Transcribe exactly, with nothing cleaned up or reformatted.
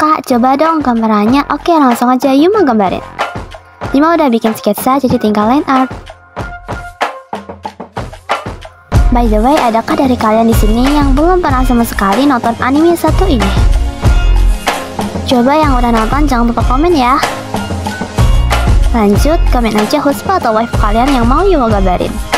Kak, coba dong kameranya. Oke, langsung aja Yuma gambarin. Yuma udah bikin sketsa, jadi tinggal line art. By the way, adakah dari kalian di sini yang belum pernah sama sekali nonton anime satu ini? Coba yang udah nonton jangan lupa komen ya. Lanjut, komen aja huspa atau wife kalian yang mau Yuma gambarin.